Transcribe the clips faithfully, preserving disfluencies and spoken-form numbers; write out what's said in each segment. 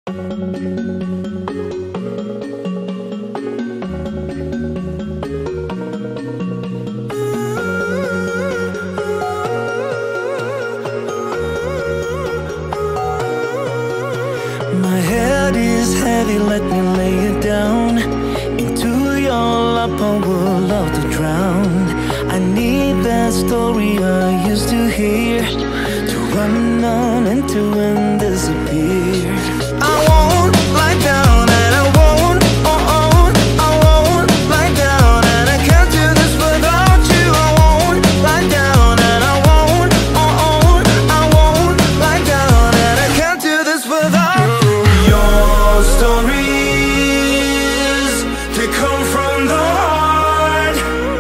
My head is heavy, let me lay it down. Into your lap I would love to drown. I need that story I used to hear, to run on and to end disappear. I won't lie down and I won't, oh oh, I won't lie down and I can't do this without you. I won't lie down and I won't, oh oh, I won't lie down and I can't do this without you. Your stories, they come from the heart,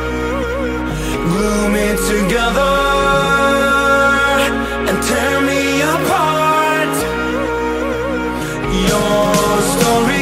glue me together and tear me apart. Your story